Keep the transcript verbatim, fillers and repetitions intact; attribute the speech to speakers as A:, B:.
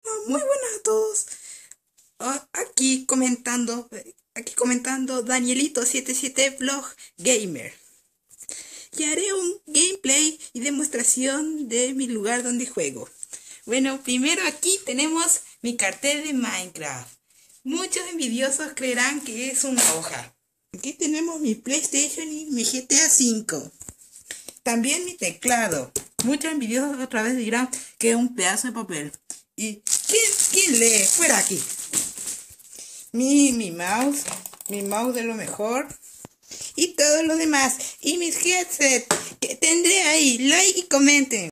A: Muy buenas a todos. Ah, aquí comentando, aquí comentando Danielito setenta y siete Vlog Gamer. Y haré un gameplay y demostración de mi lugar donde juego. Bueno, primero aquí tenemos mi cartel de Minecraft. Muchos envidiosos creerán que es una hoja. Aquí tenemos mi PlayStation y mi G T A cinco. También mi teclado. Muchos envidiosos otra vez dirán que es un pedazo de papel. ¿Y quién, quién lee? Fuera aquí. Mi, mi mouse. Mi mouse de lo mejor. Y todo lo demás. Y mis headsets. Que tendré ahí. Like y comenten.